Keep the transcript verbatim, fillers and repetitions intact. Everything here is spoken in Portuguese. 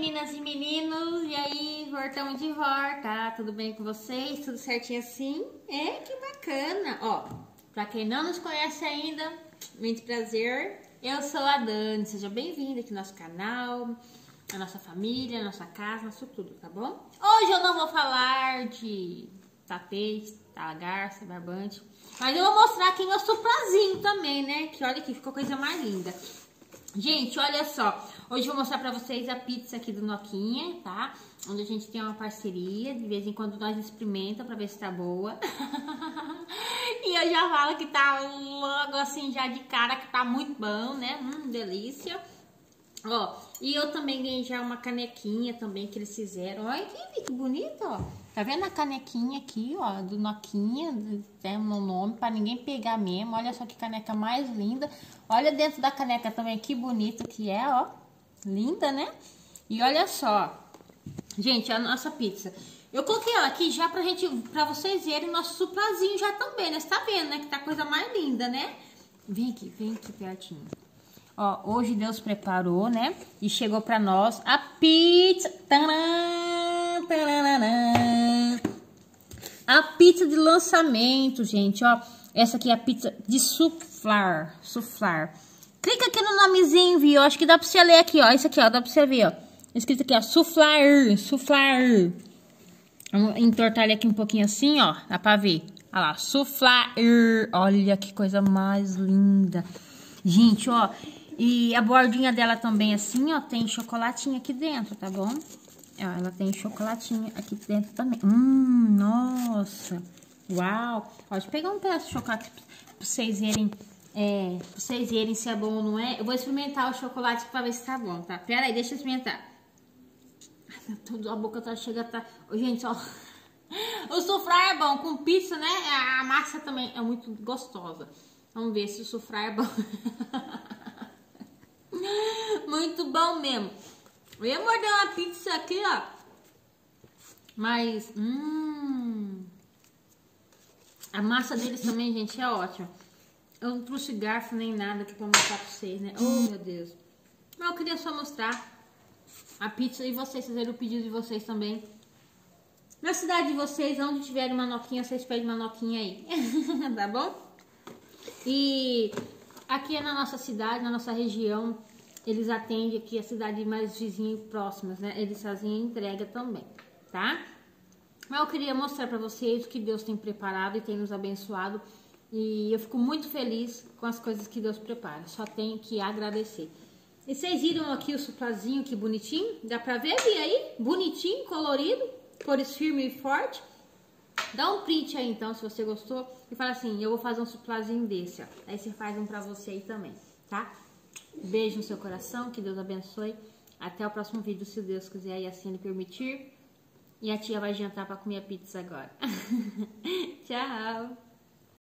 meninas e meninos, e aí, voltamos de volta, tudo bem com vocês? Tudo certinho assim? É, que bacana! Ó, pra quem não nos conhece ainda, muito prazer, eu sou a Dani, seja bem-vinda aqui no nosso canal, a nossa família, a nossa casa, nosso tudo, tá bom? Hoje eu não vou falar de tapete, garça, barbante, mas eu vou mostrar aqui meu suprazinho também, né? Que olha aqui, ficou coisa mais linda. Gente, olha só, hoje eu vou mostrar pra vocês a pizza aqui do Noquinha, tá? Onde a gente tem uma parceria, de vez em quando nós experimentamos pra ver se tá boa. E eu já falo que tá logo assim, já de cara, que tá muito bom, né? Hum, delícia. Ó, e eu também ganhei já uma canequinha também que eles fizeram. Olha que, que bonito, ó. Tá vendo a canequinha aqui, ó, do Noquinha? Tem um nome pra ninguém pegar mesmo. Olha só que caneca mais linda. Olha dentro da caneca também, que bonito que é, ó. Linda, né? E olha só, gente, a nossa pizza. Eu coloquei ela aqui já pra gente, pra vocês verem o nosso suprazinho já também, né? Você tá vendo, né? Que tá a coisa mais linda, né? Vem aqui, vem aqui pertinho. Ó, hoje Deus preparou, né? E chegou pra nós a pizza. Tcharam, tcharam, a pizza de lançamento, gente, ó. Essa aqui é a pizza de soufflé. Soufflé. Clica aqui no nomezinho, viu? Acho que dá pra você ler aqui, ó. Isso aqui, ó. Dá pra você ver, ó. Escrito aqui, ó. Soufflé. Soufflé. Vamos entortar ele aqui um pouquinho assim, ó. Dá pra ver. Olha lá. Soufflé. Olha que coisa mais linda. Gente, ó. E a bordinha dela também assim, ó, tem chocolatinho aqui dentro, tá bom? Ó, ela tem chocolatinho aqui dentro também. Hum, nossa. Uau. Ó, deixa eu pegar um pedaço de chocolate pra vocês verem, é, pra vocês verem se é bom ou não é. Eu vou experimentar o chocolate pra ver se tá bom, tá? Pera aí, deixa eu experimentar. Ai, a boca tá chega, tá... Gente, ó. O soufflé é bom, com pizza, né? A massa também é muito gostosa. Vamos ver se o soufflé é bom. Muito bom mesmo. Eu ia morder uma pizza aqui, ó. Mas, hum... a massa deles também, gente, é ótima. Eu não trouxe garfo nem nada aqui pra mostrar pra vocês, né? Oh, meu Deus. Mas eu queria só mostrar a pizza e vocês fazerem o pedido de vocês também. Na cidade de vocês, onde tiverem uma noquinha, vocês pedem uma noquinha aí. Tá bom? E aqui é na nossa cidade, na nossa região, eles atendem aqui a cidade mais vizinhas e próximas, né? Eles fazem a entrega também, tá? Mas eu queria mostrar pra vocês o que Deus tem preparado e tem nos abençoado. E eu fico muito feliz com as coisas que Deus prepara. Só tenho que agradecer. E vocês viram aqui o suplazinho, que bonitinho? Dá pra ver, Bia, aí? Bonitinho, colorido, cores firme e forte. Dá um print aí, então, se você gostou. E fala assim, eu vou fazer um suplazinho desse, ó. Aí você faz um pra você aí também, tá? Beijo no seu coração, que Deus abençoe. Até o próximo vídeo, se Deus quiser e assim Ele permitir. E a tia vai jantar pra comer a pizza agora. Tchau!